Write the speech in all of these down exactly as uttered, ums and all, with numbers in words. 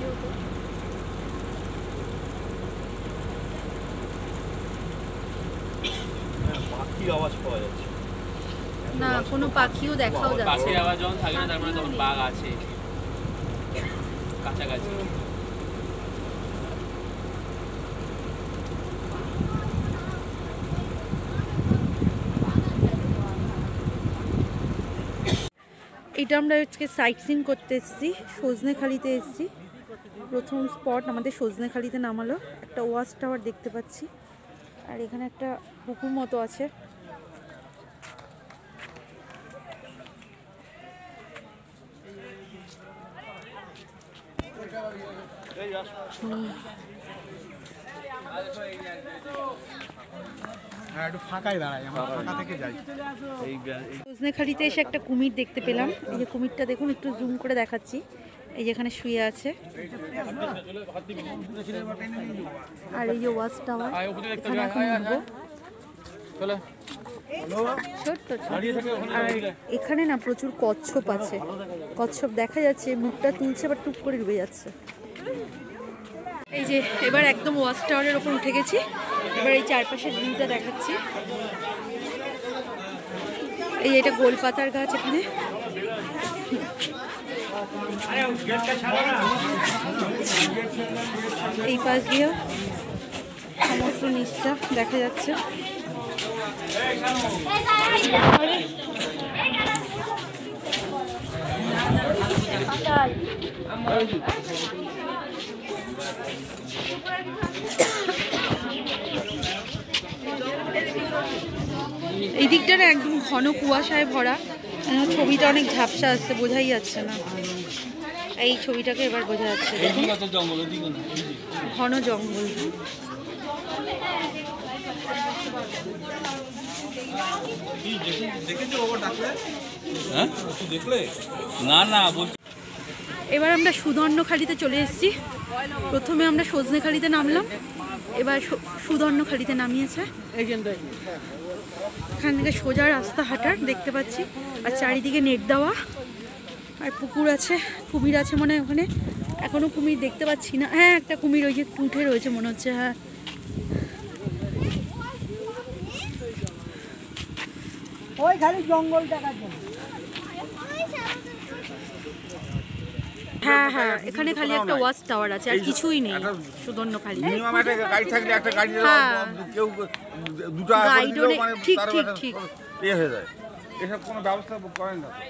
পাখির আওয়াজ পাওয়া যাচ্ছে না, কোনো পাখিও দেখাও যাচ্ছে। পাখির আওয়াজ যখন থাকে না তার মানে তখন বাঘ আছে কাছাকাছি। এটা আমরা আজকে সাইট সিন করতে এসেছি, সজনেখালিতে এসেছি। প্রথম স্পট আমাদের সজনেখালিতে নামালো। একটা ওয়াচ টাওয়ার দেখতে পাচ্ছি, আর এখানে একটা পুকুর মতো আছে। সজনেখালিতে এসে একটা কুমির দেখতে পেলাম। এই যে কুমিরটা দেখুন, একটু জুম করে দেখাচ্ছি। এই যেখানে শুয়ে আছে, আর এই যে ওয়াচ টাওয়ার, এখানে এখন উঠবো। ছোট্ট আর এখানে না প্রচুর কচ্ছপ আছে। কচ্ছপ দেখা যাচ্ছে, মুখটা তুলছে আবার টুক করে ডুবে যাচ্ছে। এই যে এবার একদম ওয়াচ টাওয়ারের ওপর উঠে গেছি। এবার এই চারপাশের ভিউটা দেখাচ্ছি। এই এটা গোলপাতার গাছ, এখানে এই পাশ দিয়ে সমস্ত নিচটা দেখা যাচ্ছে। এই দিকটা না একদম ঘন কুয়াশায় ভরা। ছবিটা অনেক ঝাপসা আসছে, বোঝাই যাচ্ছে না। এই ছবিটাকে এবার বোঝা যাচ্ছে, ঘন জঙ্গল। এবার আমরা সুদর্ণখালিতে চলে এসেছি। প্রথমে আমরা সজনেখালিতে নামলাম, এবার সুদর্ণখালিতে নামিয়েছে। এখান থেকে সোজা রাস্তা হাঁটার দেখতে পাচ্ছি, আর চারিদিকে নেট দেওয়া, আর পুকুর আছে, কুমির আছে মনে হয় ওখানে। এখনো কুমির দেখতে পাচ্ছি না। হ্যাঁ, একটা কুমির ওই যে উঠে রয়েছে মনে হচ্ছে। হ্যাঁ, ওই খালি জঙ্গল দেখার জন্য। হ্যাঁ হ্যাঁ, এখানে খালি একটা ওয়াচ টাওয়ার আছে, আর কিছুই নেই সুদর্ণখালি। মিনিমাম একটা গাড়ি থাকলে একটা গাড়ি কেউ দুটো গাইডও নেই। ঠিক ঠিক ঠিক এ হয়ে যায়, এসব কোনো ব্যবস্থা করেন না।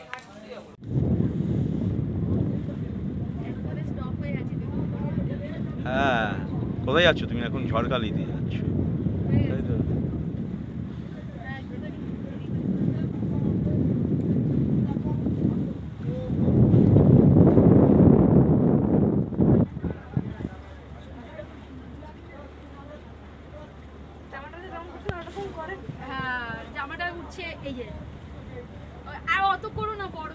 হ্যাঁ, কোথায় যাচ্ছ তুমি এখন? ঝড়খালি দিয়ে যাচ্ছ, তাই তো? জামাটা উঠছে, এই যে আর অত করো না, বড়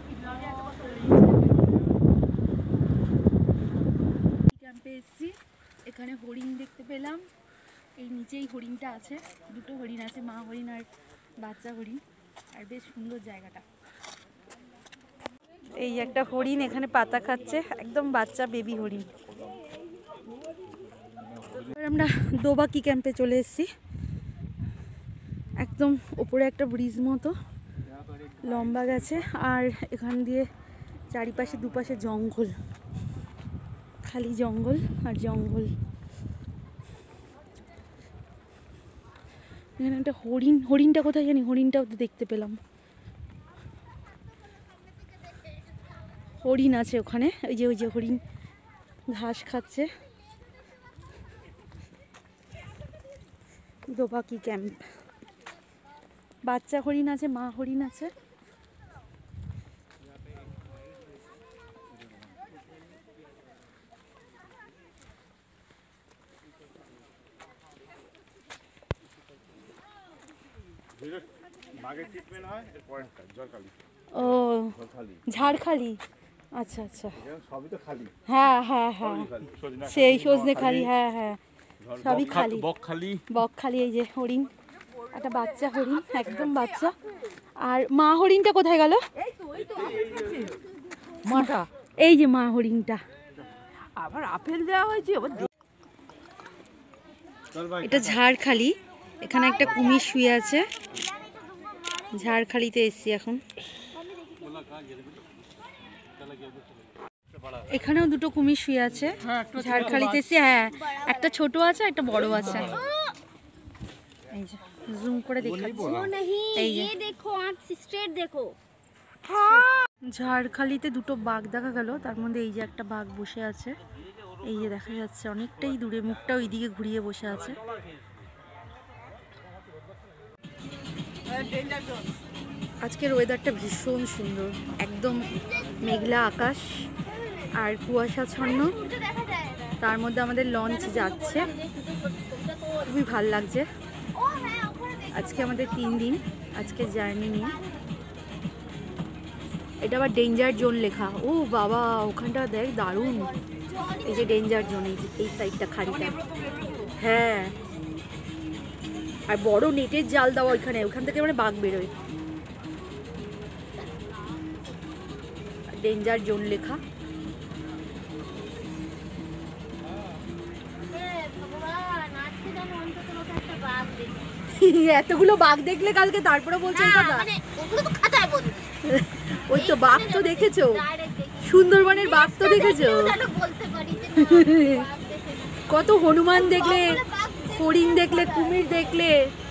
ক্যাম্পে এসেছি। এখানে হরিণ দেখতে পেলাম। এই নিচেই হরিণটা আছে, দুটো হরিণ আছে, মা হরিণ আর বাচ্চা হরিণ, আর বেশ সুন্দর জায়গাটা। এই একটা হরিণ এখানে পাতা খাচ্ছে, একদম বাচ্চা বেবি হরিণ। আমরা দোবাকি ক্যাম্পে চলে এসেছি। একদম ওপরে একটা ব্রিজ মতো লম্বা গেছে, আর এখান দিয়ে চারিপাশে দুপাশে জঙ্গল, খালি জঙ্গল আর জঙ্গল। এখানে একটা হরিণ, হরিণটা কোথায় জানি, হরিণটাও তো দেখতে পেলাম। হরিণ আছে ওখানে, ওই যে ওই যে হরিণ ঘাস খাচ্ছে। দোবাকি ক্যাম্প, বাচ্চা হরিণ আছে, মা হরিণ আছে। ও ঝাড়খালি, আচ্ছা আচ্ছা, হ্যাঁ হ্যাঁ হ্যাঁ, সেই সজনেখালি, হ্যাঁ হ্যাঁ সবই খালি, বকখালি বকখালি। এই যে হরিণ, একটা বাচ্চা হরিণ, একদম বাচ্চা। আর মা হরিণটা কোথায় গেল? মাটা, এই যে মা হরিণটা, আবার আপেল দেওয়া হয়েছে আবার এটা ঝাড়খালি, এখানে একটা কুমির শুয়ে আছে। ঝাড়খালিতে এসছি এখন। এখানেও দুটো কুমির শুয়ে আছে ঝাড়খালিতে এসছি। হ্যাঁ, একটা ছোট আছে একটা বড় আছে। এই যে জুম করে দেখাচ্ছি, এই যে দেখো আঁখ স্ট্রেট দেখো। ঝাড়খালিতে দুটো বাঘ দেখা গেল, তার মধ্যে এই যে একটা বাঘ বসে আছে, এই যে দেখা যাচ্ছে অনেকটাই দূরে, মুখটা ওইদিকে ঘুরিয়ে বসে আছে। আজকের ওয়েদারটা ভীষণ সুন্দর, একদম মেঘলা আকাশ আর কুয়াশাচ্ছন্ন, তার মধ্যে আমাদের লঞ্চ যাচ্ছে, খুবই ভাল লাগছে। আজকে আমাদের তিন দিন আজকে জার্নি নিয়ে। এটা আবার ডেঞ্জার জোন লেখা। ও বাবা, ওখানটা দেখ দারুণ, এই যে ডেঞ্জার জোন, এই যে এই সাইডটা খাড়িটা। হ্যাঁ, আর বড় নেটের জাল দেওয়া ওইখানে, ওখান থেকে মানে বাঘ বেরোয়। ডেঞ্জার জোন লেখা। এতগুলো বাঘ দেখলে কালকে, তারপরে বলছে এই কথা। ওই তো বাঘ তো দেখেছো, সুন্দরবনের বাঘ তো দেখেছো, কত হনুমান দেখলে, হরিণ দেখলে, কুমির দেখলে।